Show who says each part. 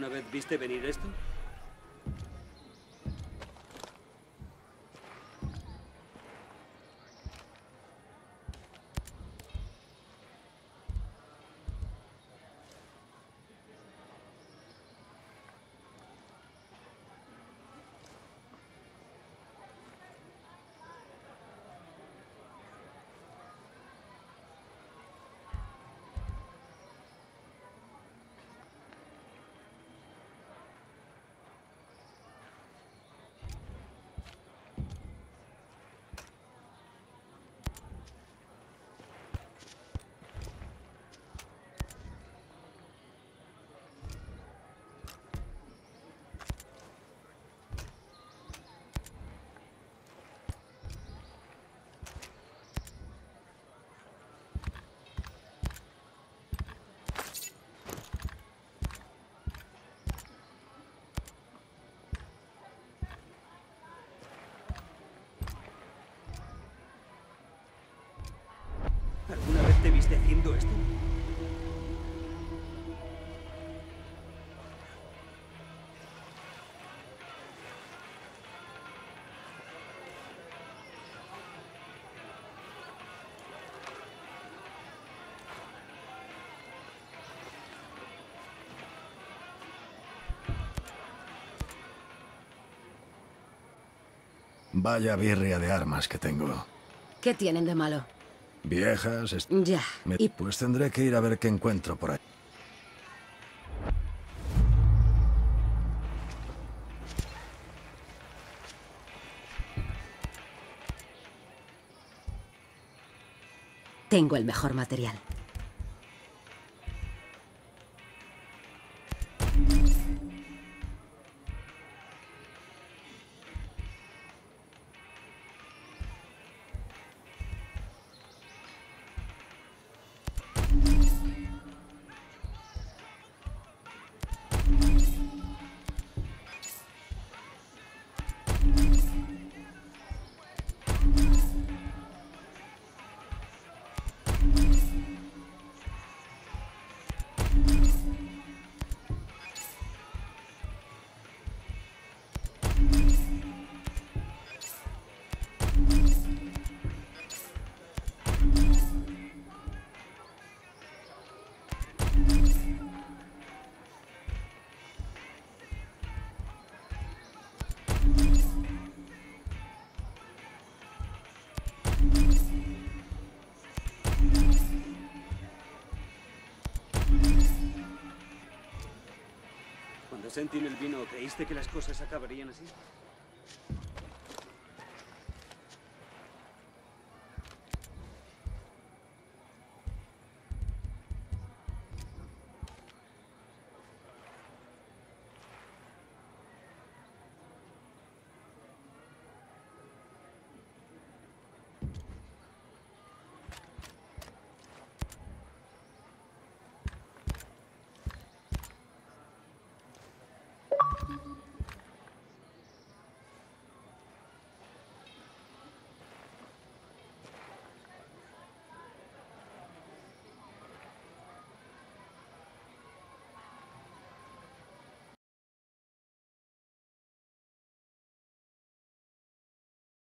Speaker 1: ¿Alguna vez viste venir esto? ¿Alguna vez te viste haciendo esto?
Speaker 2: Vaya birria de armas que tengo.
Speaker 3: ¿Qué tienen de malo?
Speaker 2: Viejas...
Speaker 3: Ya. Y
Speaker 2: Pues tendré que ir a ver qué encuentro por ahí.
Speaker 3: tengo el mejor material.
Speaker 1: Cuando Sentinel vino, ¿creíste que las cosas acabarían así?